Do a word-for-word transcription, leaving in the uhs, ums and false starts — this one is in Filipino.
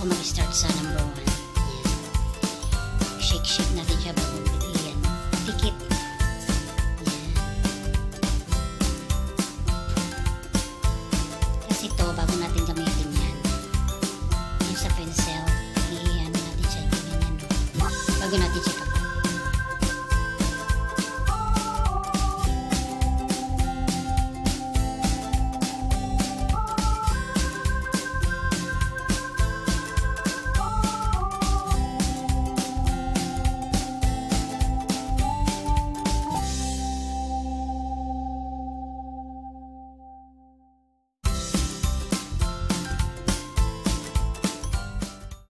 mag-start sa number one. Yan. Shake-shake natin siya bago bigyan. Tikit. Yan. Kasi ito, bago natin gamitin yan. Yung sa pencil, i-ano natin siya. Ganyan. Bago natin siya